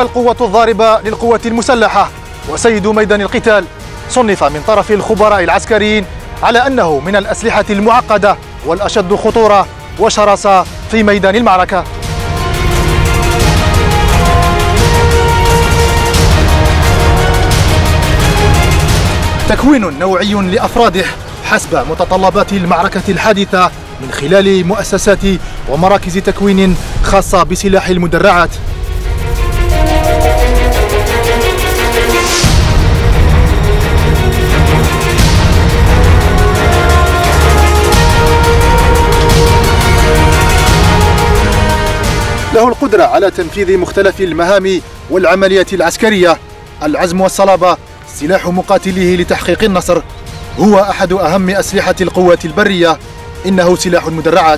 هو القوة الضاربة للقوة المسلحة وسيد ميدان القتال. صنف من طرف الخبراء العسكريين على أنه من الأسلحة المعقدة والأشد خطورة وشراسة في ميدان المعركة. تكوين نوعي لأفراده حسب متطلبات المعركة الحادثة من خلال مؤسسات ومراكز تكوين خاصة بسلاح المدرعات. له القدرة على تنفيذ مختلف المهام والعمليات العسكرية. العزم والصلابة سلاح مقاتليه لتحقيق النصر. هو أحد أهم أسلحة القوات البرية. إنه سلاح المدرعات.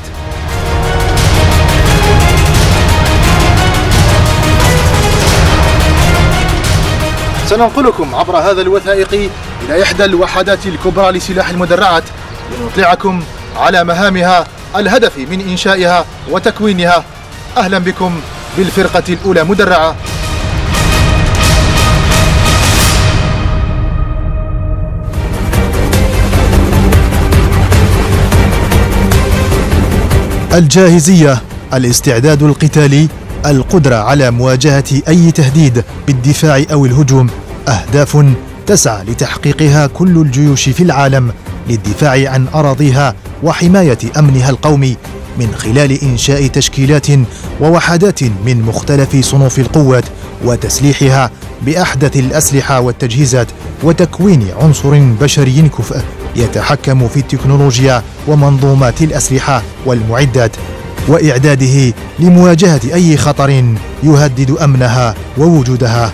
سننقلكم عبر هذا الوثائقي إلى إحدى الوحدات الكبرى لسلاح المدرعات لنطلعكم على مهامها، الهدف من إنشائها وتكوينها. أهلا بكم بالفرقة الأولى مدرعة. الجاهزية، الاستعداد القتالي، القدرة على مواجهة أي تهديد بالدفاع أو الهجوم، أهداف تسعى لتحقيقها كل الجيوش في العالم للدفاع عن أراضيها وحماية أمنها القومي من خلال إنشاء تشكيلات ووحدات من مختلف صنوف القوات وتسليحها بأحدث الأسلحة والتجهيزات وتكوين عنصر بشري كفء يتحكم في التكنولوجيا ومنظومات الأسلحة والمعدات وإعداده لمواجهة أي خطر يهدد أمنها ووجودها.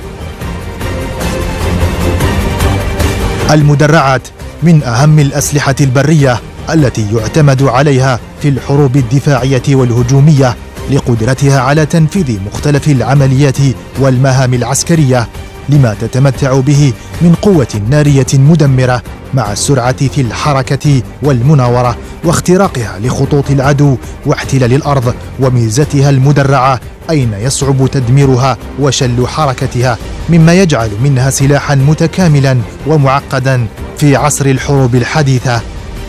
المدرعات من أهم الأسلحة البرية التي يعتمد عليها في الحروب الدفاعية والهجومية لقدرتها على تنفيذ مختلف العمليات والمهام العسكرية، لما تتمتع به من قوة نارية مدمرة مع السرعة في الحركة والمناورة واختراقها لخطوط العدو واحتلال الأرض، وميزتها المدرعة أين يصعب تدميرها وشل حركتها، مما يجعل منها سلاحا متكاملا ومعقدا في عصر الحروب الحديثة.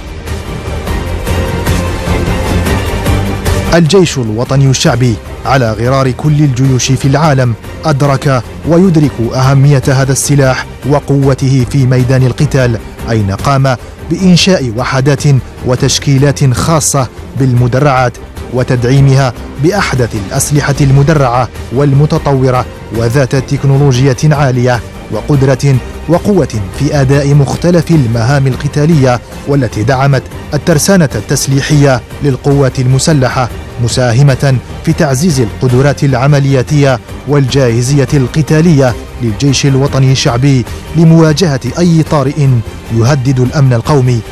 الجيش الوطني الشعبي على غرار كل الجيوش في العالم أدرك ويدرك أهمية هذا السلاح وقوته في ميدان القتال، أين قام بإنشاء وحدات وتشكيلات خاصة بالمدرعات وتدعيمها بأحدث الأسلحة المدرعة والمتطورة وذات تكنولوجيا عالية وقدرة وقوة في أداء مختلف المهام القتالية، والتي دعمت الترسانة التسليحية للقوات المسلحة، مساهمة في تعزيز القدرات العملياتية والجاهزية القتالية للجيش الوطني الشعبي لمواجهة أي طارئ يهدد الأمن القومي.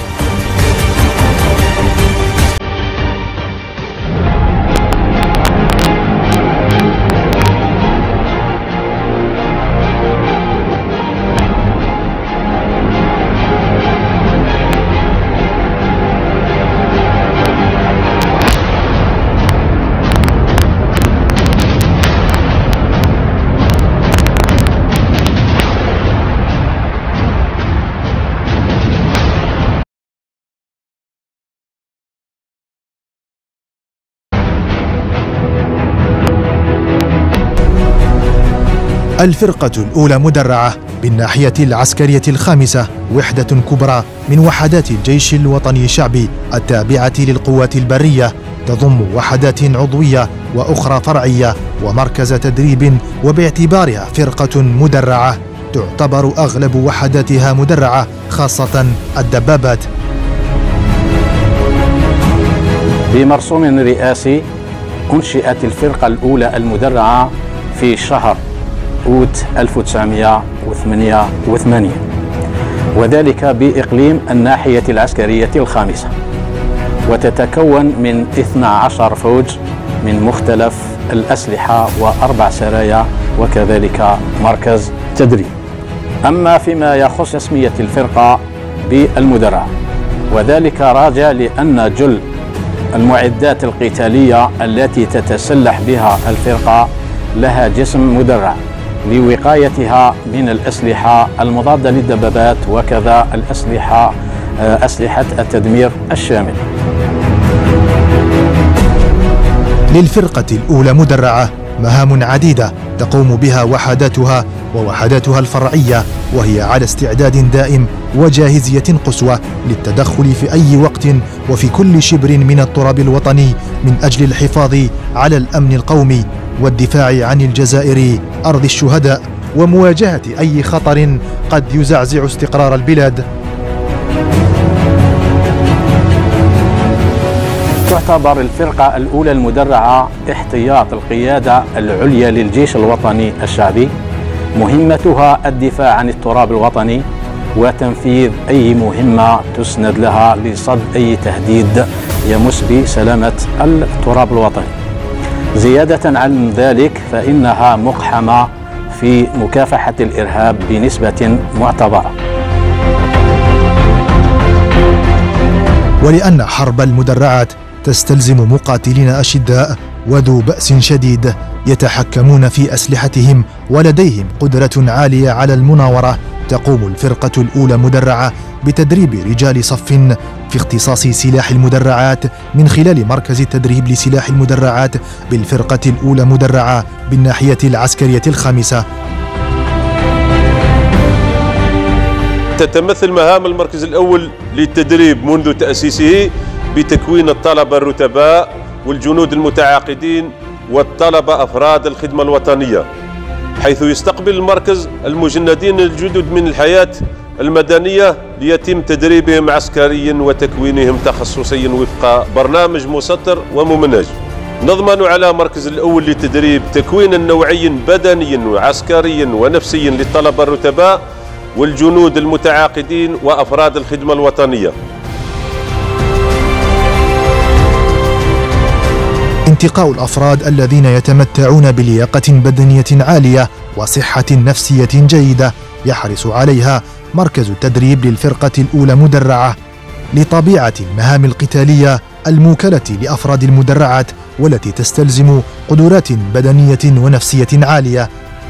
الفرقة الأولى مدرعة بالناحية العسكرية الخامسة وحدة كبرى من وحدات الجيش الوطني الشعبي التابعة للقوات البرية، تضم وحدات عضوية وأخرى فرعية ومركز تدريب، وباعتبارها فرقة مدرعة تعتبر أغلب وحداتها مدرعة، خاصة الدبابات. بمرسوم رئاسي أنشئت الفرقة الأولى المدرعة في شهر أوت 1988، وذلك بإقليم الناحية العسكرية الخامسة، وتتكون من 12 فوج من مختلف الأسلحة و4 سرايا وكذلك مركز تدريب. أما فيما يخص تسمية الفرقة بالمدرعة، وذلك راجع لأن جل المعدات القتالية التي تتسلح بها الفرقة لها جسم مدرع لوقايتها من الأسلحة المضادة للدبابات وكذا أسلحة التدمير الشامل. للفرقة الأولى مدرعة مهام عديدة تقوم بها ووحداتها الفرعية، وهي على استعداد دائم وجاهزية قصوى للتدخل في أي وقت وفي كل شبر من التراب الوطني من أجل الحفاظ على الأمن القومي والدفاع عن الجزائر أرض الشهداء ومواجهة أي خطر قد يزعزع استقرار البلاد. تعتبر الفرقة الأولى المدرعة احتياط القيادة العليا للجيش الوطني الشعبي، مهمتها الدفاع عن التراب الوطني وتنفيذ أي مهمة تسند لها لصد أي تهديد يمس بسلامة التراب الوطني. زيادة عن ذلك فإنها مقحمة في مكافحة الإرهاب بنسبة معتبرة. ولأن حرب المدرعات تستلزم مقاتلين أشداء وذو بأس شديد يتحكمون في أسلحتهم ولديهم قدرة عالية على المناورة، تقوم الفرقة الأولى مدرعة بتدريب رجال صف في اختصاص سلاح المدرعات من خلال مركز التدريب لسلاح المدرعات بالفرقة الأولى مدرعة بالناحية العسكرية الخامسة. تتمثل مهام المركز الأول للتدريب منذ تأسيسه بتكوين الطلبة الرتباء والجنود المتعاقدين والطلبة أفراد الخدمة الوطنية، حيث يستقبل المركز المجندين الجدد من الحياة المدنية ليتم تدريبهم عسكريا وتكوينهم تخصصيا وفق برنامج مسطر وممنهج. نضمن على مركز الأول للتدريب تكوينا نوعيا بدنيا وعسكريا ونفسيا للطلبة الرتباء والجنود المتعاقدين وأفراد الخدمة الوطنية. انتقاء الأفراد الذين يتمتعون بلياقة بدنية عالية وصحة نفسية جيدة يحرص عليها مركز التدريب للفرقة الأولى مدرعة لطبيعة المهام القتالية الموكلة لأفراد المدرعات والتي تستلزم قدرات بدنية ونفسية عالية.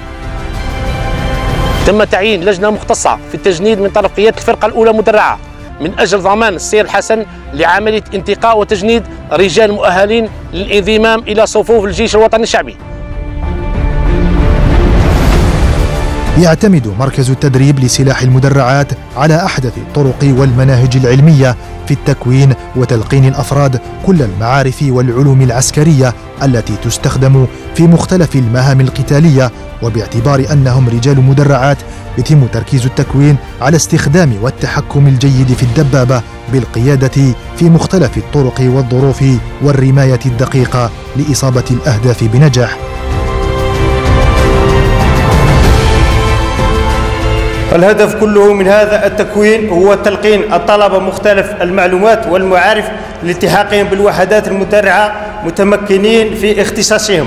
تم تعيين لجنة مختصة في التجنيد من طرف قيادة الفرقة الأولى مدرعة من أجل ضمان السير الحسن لعملية انتقاء وتجنيد رجال مؤهلين للانضمام إلى صفوف الجيش الوطني الشعبي. يعتمد مركز التدريب لسلاح المدرعات على أحدث الطرق والمناهج العلمية في التكوين وتلقين الأفراد كل المعارف والعلوم العسكرية التي تستخدم في مختلف المهام القتالية، وباعتبار أنهم رجال مدرعات يتم تركيز التكوين على استخدام والتحكم الجيد في الدبابة بالقيادة في مختلف الطرق والظروف والرماية الدقيقة لإصابة الأهداف بنجاح. الهدف كله من هذا التكوين هو تلقين الطلبة مختلف المعلومات والمعارف لالتحاقهم بالوحدات المدرعة متمكنين في اختصاصهم.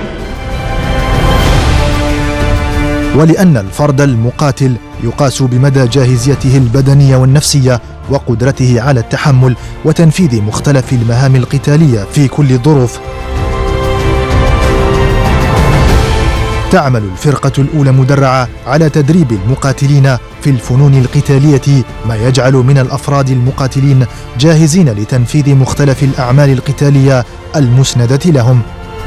ولأن الفرد المقاتل يقاس بمدى جاهزيته البدنية والنفسية وقدرته على التحمل وتنفيذ مختلف المهام القتالية في كل الظروف. تعمل الفرقة الأولى مدرعة على تدريب المقاتلين في الفنون القتالية، ما يجعل من الأفراد المقاتلين جاهزين لتنفيذ مختلف الأعمال القتالية المسندة لهم.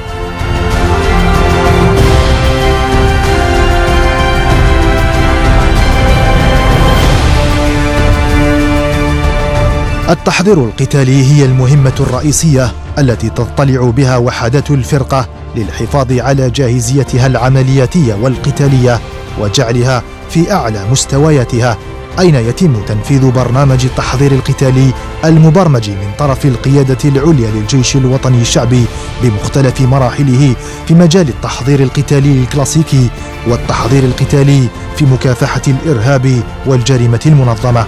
التحضير القتالي هي المهمة الرئيسية التي تطلع بها وحدات الفرقة للحفاظ على جاهزيتها العملياتية والقتالية وجعلها في أعلى مستوياتها، أين يتم تنفيذ برنامج التحضير القتالي المبرمج من طرف القيادة العليا للجيش الوطني الشعبي بمختلف مراحله في مجال التحضير القتالي الكلاسيكي والتحضير القتالي في مكافحة الإرهاب والجريمة المنظمة.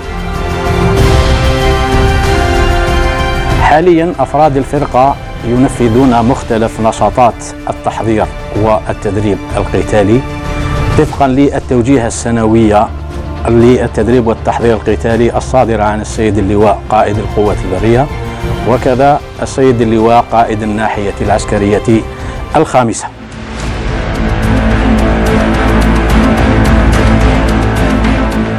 حاليا أفراد الفرقة ينفذون مختلف نشاطات التحضير والتدريب القتالي طبقا للتوجيه السنوية للتدريب والتحضير القتالي الصادرة عن السيد اللواء قائد القوات البرية وكذا السيد اللواء قائد الناحية العسكرية الخامسة.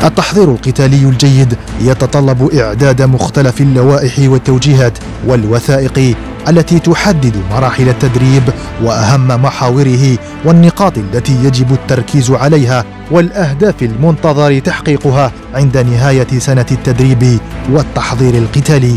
التحضير القتالي الجيد يتطلب إعداد مختلف اللوائح والتوجيهات والوثائق التي تحدد مراحل التدريب وأهم محاوره والنقاط التي يجب التركيز عليها والأهداف المنتظر تحقيقها عند نهاية سنة التدريب والتحضير القتالي.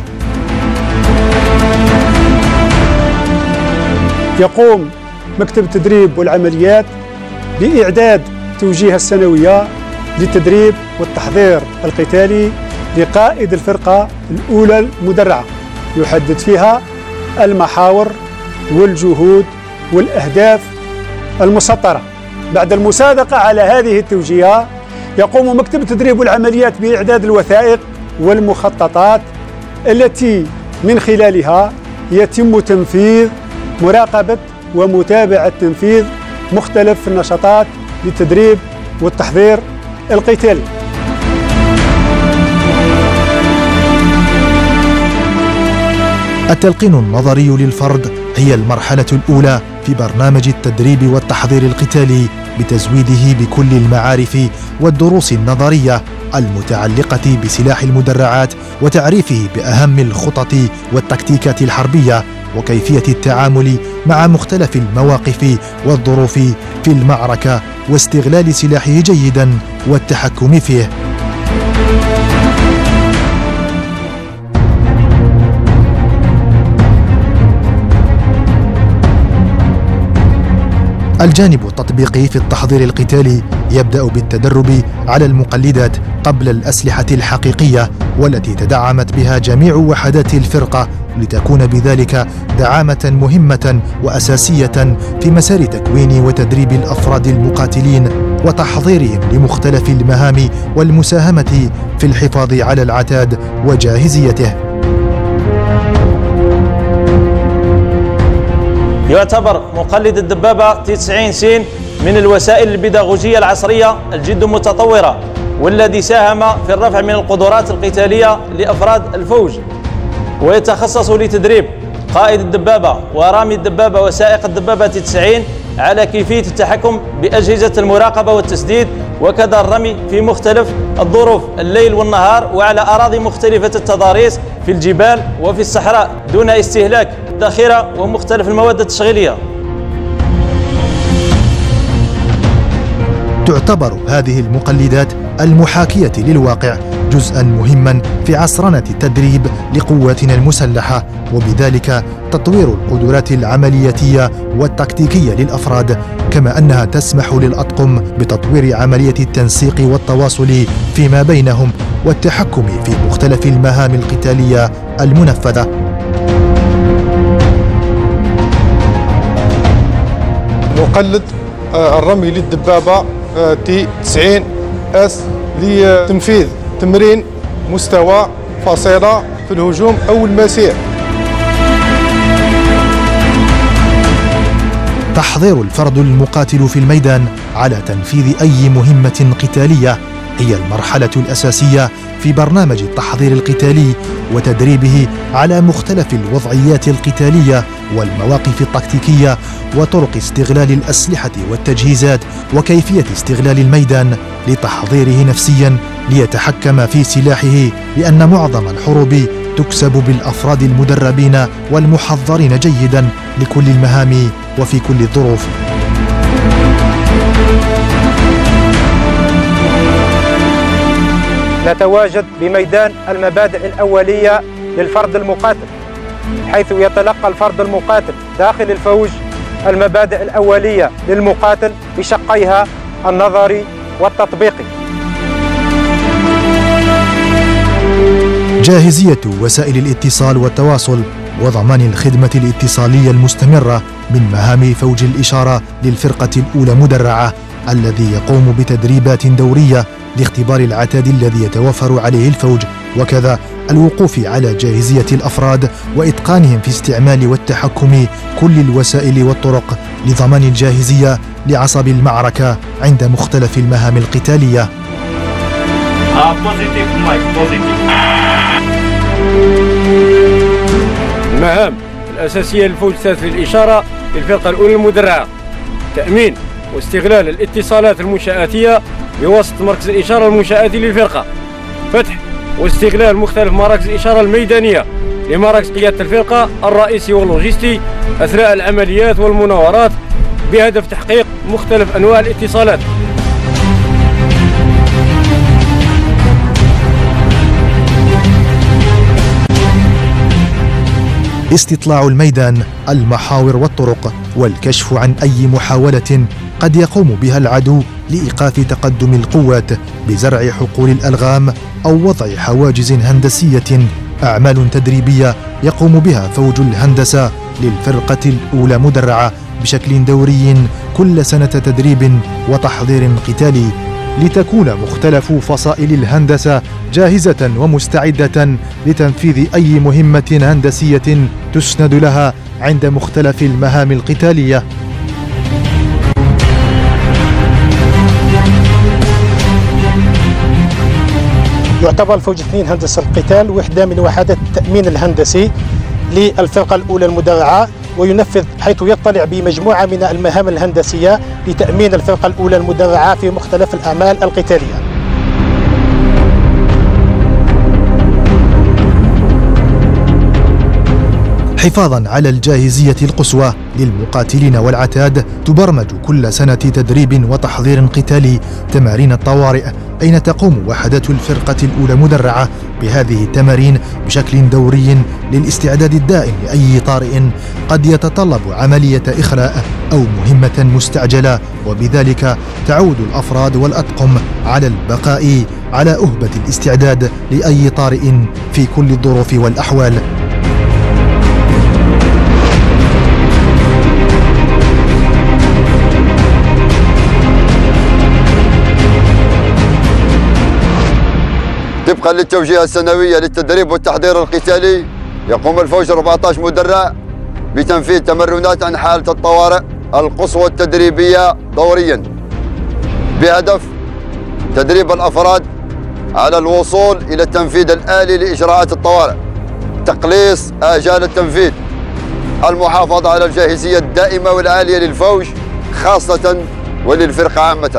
يقوم مكتب التدريب والعمليات بإعداد توجيه السنوية للتدريب والتحضير القتالي لقائد الفرقة الأولى المدرعة، يحدد فيها المحاور والجهود والأهداف المسطرة. بعد المصادقة على هذه التوجيهات يقوم مكتب التدريب والعمليات بإعداد الوثائق والمخططات التي من خلالها يتم تنفيذ مراقبة ومتابعة تنفيذ مختلف النشاطات للتدريب والتحضير القتالي. التلقين النظري للفرد هي المرحلة الأولى في برنامج التدريب والتحضير القتالي بتزويده بكل المعارف والدروس النظرية المتعلقة بسلاح المدرعات وتعريفه بأهم الخطط والتكتيكات الحربية وكيفية التعامل مع مختلف المواقف والظروف في المعركة واستغلال سلاحه جيداً والتحكم فيه. الجانب التطبيقي في التحضير القتالي يبدأ بالتدرب على المقلدات قبل الأسلحة الحقيقية والتي تدعمت بها جميع وحدات الفرقة لتكون بذلك دعامة مهمة وأساسية في مسار تكوين وتدريب الأفراد المقاتلين وتحضيرهم لمختلف المهام والمساهمة في الحفاظ على العتاد وجاهزيته. يعتبر مقلد الدبابة T90 س من الوسائل البيداغوجية العصرية الجد متطورة، والذي ساهم في الرفع من القدرات القتالية لأفراد الفوج، ويتخصص لتدريب قائد الدبابة ورامي الدبابة وسائق الدبابة T90 على كيفية التحكم بأجهزة المراقبة والتسديد، وكذا الرمي في مختلف الظروف الليل والنهار وعلى أراضي مختلفة التضاريس في الجبال وفي الصحراء دون استهلاك الذخيرة ومختلف المواد التشغيلية. تعتبر هذه المقلدات المحاكية للواقع جزءاً مهماً في عصرنة التدريب لقواتنا المسلحة، وبذلك تطوير القدرات العملياتية والتكتيكية للأفراد، كما أنها تسمح للأطقم بتطوير عملية التنسيق والتواصل فيما بينهم والتحكم في مختلف المهام القتالية المنفذة. مقلد الرمي للدبابة T90 S لتنفيذ تمرين مستوى فاصلة في الهجوم أو المسير. تحضير الفرد المقاتل في الميدان على تنفيذ أي مهمة قتالية هي المرحلة الأساسية في برنامج التحضير القتالي وتدريبه على مختلف الوضعيات القتالية والمواقف التكتيكية وطرق استغلال الأسلحة والتجهيزات وكيفية استغلال الميدان لتحضيره نفسياً ليتحكم في سلاحه، لأن معظم الحروب تكسب بالأفراد المدربين والمحضرين جيداً لكل المهام وفي كل الظروف. نتواجد بميدان المبادئ الأولية للفرد المقاتل، حيث يتلقى الفرد المقاتل داخل الفوج المبادئ الأولية للمقاتل بشقيها النظري والتطبيقي. جاهزية وسائل الاتصال والتواصل وضمان الخدمة الاتصالية المستمرة من مهام فوج الإشارة للفرقة الأولى مدرعة، الذي يقوم بتدريبات دورية لاختبار العتاد الذي يتوفر عليه الفوج، وكذا الوقوف على جاهزية الأفراد وإتقانهم في استعمال والتحكم كل الوسائل والطرق لضمان الجاهزية لعصب المعركة عند مختلف المهام القتالية. المهام الأساسية للفوج الثالث للإشارة للفرقة الأولى المدرعة: تأمين واستغلال الاتصالات المنشآتية بواسطة مركز الإشارة المنشآتي للفرقة، فتح واستغلال مختلف مراكز الإشارة الميدانية لمراكز قيادة الفرقة الرئيسي واللوجستي أثناء العمليات والمناورات بهدف تحقيق مختلف أنواع الاتصالات. استطلاع الميدان، المحاور والطرق، والكشف عن أي محاولة قد يقوم بها العدو لإيقاف تقدم القوات بزرع حقول الألغام أو وضع حواجز هندسية، أعمال تدريبية يقوم بها فوج الهندسة للفرقة الأولى مدرعة بشكل دوري كل سنة تدريب وتحضير قتالي، لتكون مختلف فصائل الهندسة جاهزة ومستعدة لتنفيذ أي مهمة هندسية تسند لها عند مختلف المهام القتالية. يعتبر الفوج 2 هندسة القتال وحدة من وحدات التأمين الهندسي للفرقة الأولى المدرعة، وينفذ حيث يطلع بمجموعة من المهام الهندسية لتأمين الفرقة الأولى المدرعة في مختلف الأعمال القتالية. حفاظا على الجاهزية القصوى للمقاتلين والعتاد، تبرمج كل سنة تدريب وتحضير قتالي تمارين الطوارئ، أين تقوم وحدات الفرقة الأولى مدرعة بهذه التمارين بشكل دوري للاستعداد الدائم لأي طارئ قد يتطلب عملية إخلاء أو مهمة مستعجلة، وبذلك تعود الأفراد والأطقم على البقاء على أهبة الاستعداد لأي طارئ في كل الظروف والأحوال. طبقا للتوجيهات السنوية للتدريب والتحضير القتالي، يقوم الفوج 14 مدرع بتنفيذ تمرنات عن حالة الطوارئ القصوى التدريبية دوريا، بهدف تدريب الأفراد على الوصول إلى التنفيذ الآلي لإجراءات الطوارئ، تقليص آجال التنفيذ، المحافظة على الجاهزية الدائمة والعالية للفوج خاصة وللفرقة عامة.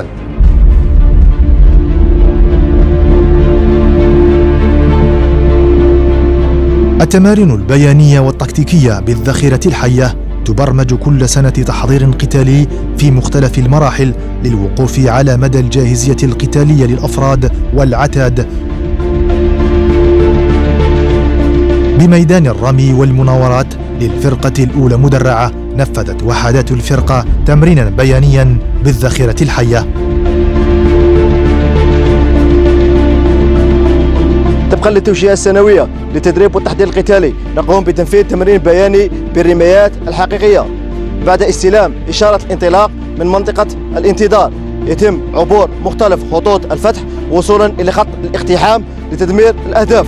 التمارين البيانية والتكتيكية بالذخيرة الحية تبرمج كل سنة تحضير قتالي في مختلف المراحل للوقوف على مدى الجاهزية القتالية للأفراد والعتاد. بميدان الرمي والمناورات للفرقة الأولى مدرعة، نفذت وحدات الفرقة تمرينا بيانيا بالذخيرة الحية. طبقا للتوجيهات السنوية للتدريب والتحضير القتالي، نقوم بتنفيذ تمرين بياني بالرمايات الحقيقية. بعد استلام إشارة الانطلاق من منطقة الانتظار، يتم عبور مختلف خطوط الفتح وصولا إلى خط الاقتحام لتدمير الأهداف.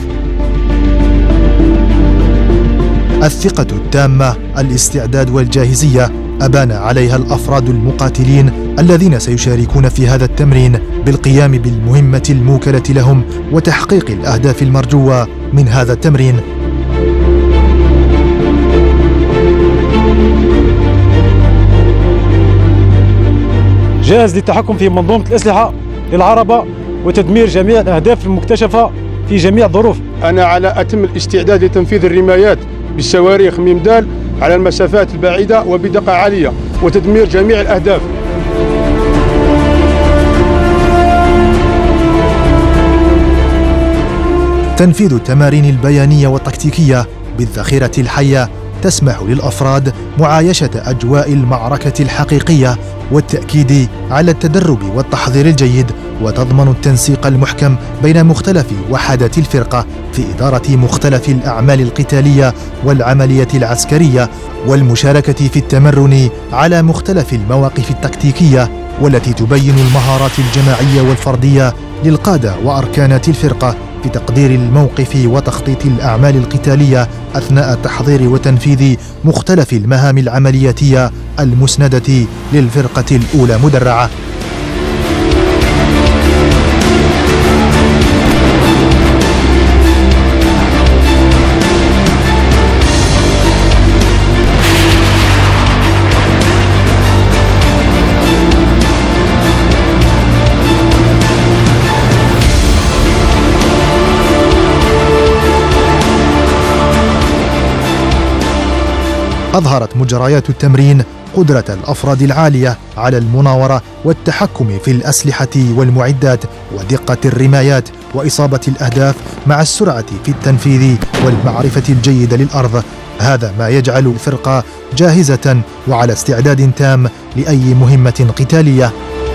الثقة التامة، الاستعداد والجاهزية أبان عليها الأفراد المقاتلين الذين سيشاركون في هذا التمرين بالقيام بالمهمة الموكلة لهم وتحقيق الأهداف المرجوة من هذا التمرين. جاهز للتحكم في منظومة الأسلحة للعربة وتدمير جميع الأهداف المكتشفة في جميع الظروف. أنا على أتم الاستعداد لتنفيذ الرمايات بالصواريخ ميمدال على المسافات البعيدة وبدقة عالية وتدمير جميع الأهداف. تنفيذ التمارين البيانية والتكتيكية بالذخيرة الحية تسمح للأفراد معايشة أجواء المعركة الحقيقية والتأكيد على التدرب والتحضير الجيد، وتضمن التنسيق المحكم بين مختلف وحدات الفرقة في إدارة مختلف الأعمال القتالية والعملية العسكرية، والمشاركة في التمرن على مختلف المواقف التكتيكية والتي تبين المهارات الجماعية والفردية للقادة وأركانات الفرقة في تقدير الموقف وتخطيط الأعمال القتالية أثناء تحضير وتنفيذ مختلف المهام العملياتية المسندة للفرقة الأولى مدرعة. أظهرت مجريات التمرين قدرة الأفراد العالية على المناورة والتحكم في الأسلحة والمعدات ودقة الرمايات وإصابة الأهداف مع السرعة في التنفيذ والمعرفة الجيدة للأرض. هذا ما يجعل الفرقة جاهزة وعلى استعداد تام لأي مهمة قتالية.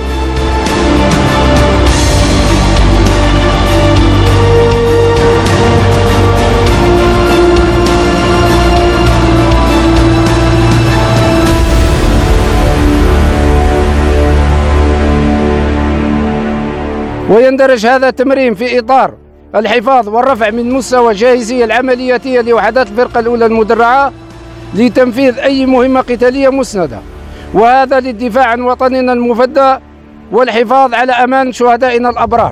ويندرج هذا التمرين في إطار الحفاظ والرفع من مستوى الجاهزية العملياتية لوحدات الفرقة الأولى المدرعة لتنفيذ أي مهمة قتالية مسندة، وهذا للدفاع عن وطننا المفدى والحفاظ على أمان شهدائنا الأبرار.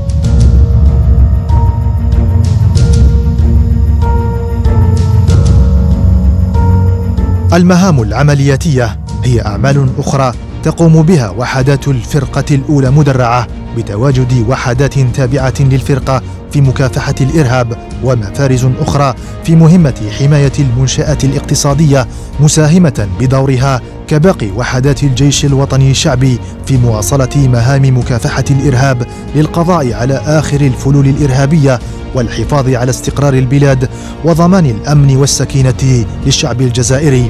المهام العملياتية هي أعمال أخرى تقوم بها وحدات الفرقة الأولى مدرعة بتواجد وحدات تابعة للفرقة في مكافحة الإرهاب ومفارز أخرى في مهمة حماية المنشآت الاقتصادية، مساهمة بدورها كباقي وحدات الجيش الوطني الشعبي في مواصلة مهام مكافحة الإرهاب للقضاء على آخر الفلول الإرهابية والحفاظ على استقرار البلاد وضمان الأمن والسكينة للشعب الجزائري.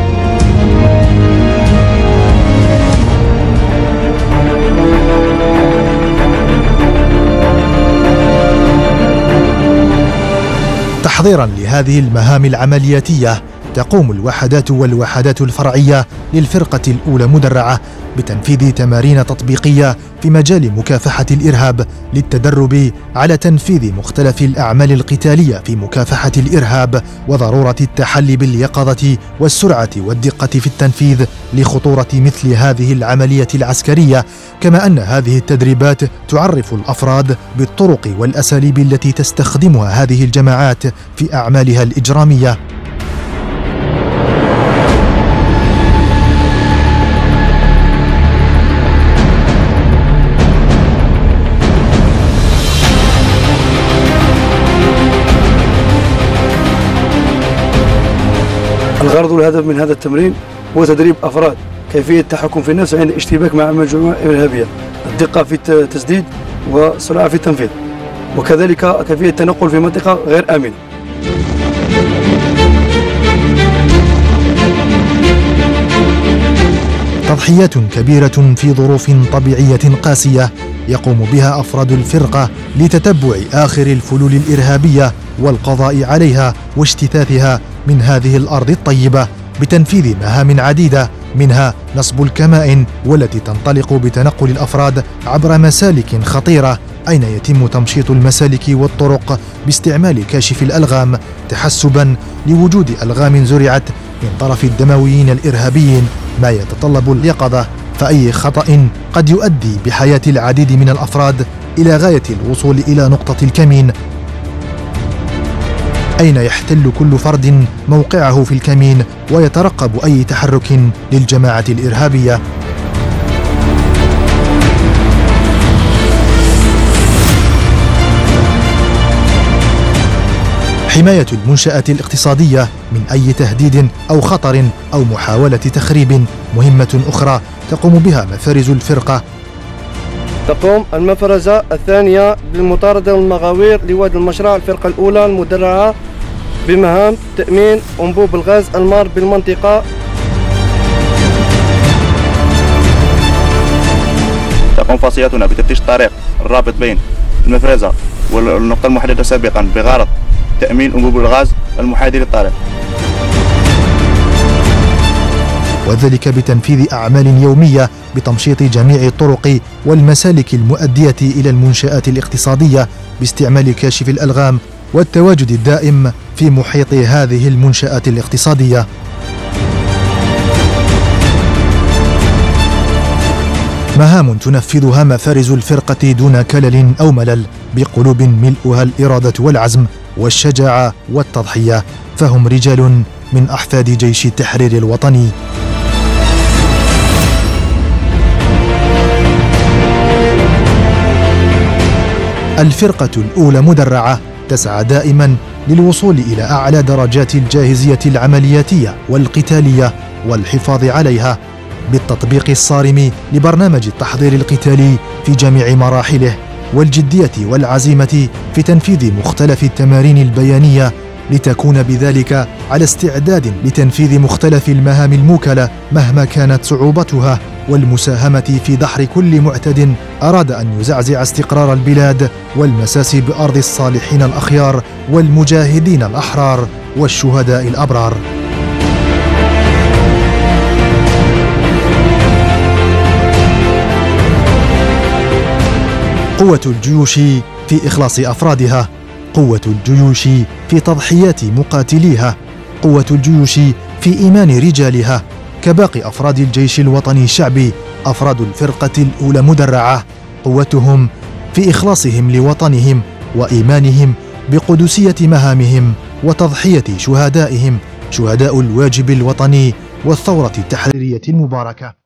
تحضيرا لهذه المهام العملياتية تقوم الوحدات والوحدات الفرعية للفرقة الأولى مدرعة بتنفيذ تمارين تطبيقية في مجال مكافحة الإرهاب للتدرب على تنفيذ مختلف الأعمال القتالية في مكافحة الإرهاب وضرورة التحلي باليقظة والسرعة والدقة في التنفيذ لخطورة مثل هذه العملية العسكرية، كما أن هذه التدريبات تعرف الأفراد بالطرق والأساليب التي تستخدمها هذه الجماعات في أعمالها الإجرامية. الغرض والهدف من هذا التمرين هو تدريب أفراد كيفية التحكم في النفس عند الاشتباك مع مجموعة إرهابية، الدقة في التسديد والسرعة في التنفيذ، وكذلك كيفية التنقل في منطقة غير آمنة. تضحيات كبيرة في ظروف طبيعية قاسية يقوم بها أفراد الفرقة لتتبع آخر الفلول الإرهابية والقضاء عليها واجتثاثها من هذه الأرض الطيبة بتنفيذ مهام عديدة، منها نصب الكمائن والتي تنطلق بتنقل الأفراد عبر مسالك خطيرة أين يتم تمشيط المسالك والطرق باستعمال كاشف الألغام تحسبا لوجود ألغام زرعت من طرف الدمويين الإرهابيين، ما يتطلب اليقظة، فأي خطأ قد يؤدي بحياة العديد من الأفراد إلى غاية الوصول إلى نقطة الكمين، أين يحتل كل فرد موقعه في الكمين ويترقب أي تحرك للجماعة الإرهابية. حماية المنشآت الاقتصادية من أي تهديد أو خطر أو محاولة تخريب مهمة أخرى تقوم بها مفارز الفرقة. تقوم المفرزة الثانية بالمطاردة والمغاوير لواد المشرع الفرقة الأولى المدرعة بمهام تأمين أنبوب الغاز المار بالمنطقة. تقوم فاصلتنا بتفتيش الطريق الرابط بين المفرزة والنقطة المحددة سابقا بغرض تأمين أنبوب الغاز المحاذي للطريق، وذلك بتنفيذ أعمال يومية بتمشيط جميع الطرق والمسالك المؤدية إلى المنشآت الاقتصادية باستعمال كاشف الألغام والتواجد الدائم في محيط هذه المنشآت الاقتصادية. مهام تنفذها مفارز الفرقة دون كلل أو ملل بقلوب ملؤها الإرادة والعزم والشجاعة والتضحية، فهم رجال من أحفاد جيش التحرير الوطني. الفرقة الأولى مدرعة تسعى دائما للوصول إلى أعلى درجات الجاهزية العملياتية والقتالية والحفاظ عليها بالتطبيق الصارم لبرنامج التحضير القتالي في جميع مراحله والجدية والعزيمة في تنفيذ مختلف التمارين البيانية لتكون بذلك على استعداد لتنفيذ مختلف المهام الموكلة مهما كانت صعوبتها والمساهمة في دحر كل معتد أراد أن يزعزع استقرار البلاد والمساس بأرض الصالحين الأخيار والمجاهدين الأحرار والشهداء الأبرار. قوة الجيوش في إخلاص أفرادها، قوة الجيوش في تضحيات مقاتليها، قوة الجيوش في إيمان رجالها كباقي أفراد الجيش الوطني الشعبي أفراد الفرقة الأولى مدرعة، قوتهم في إخلاصهم لوطنهم وإيمانهم بقدسية مهامهم وتضحية شهدائهم شهداء الواجب الوطني والثورة التحريرية المباركة.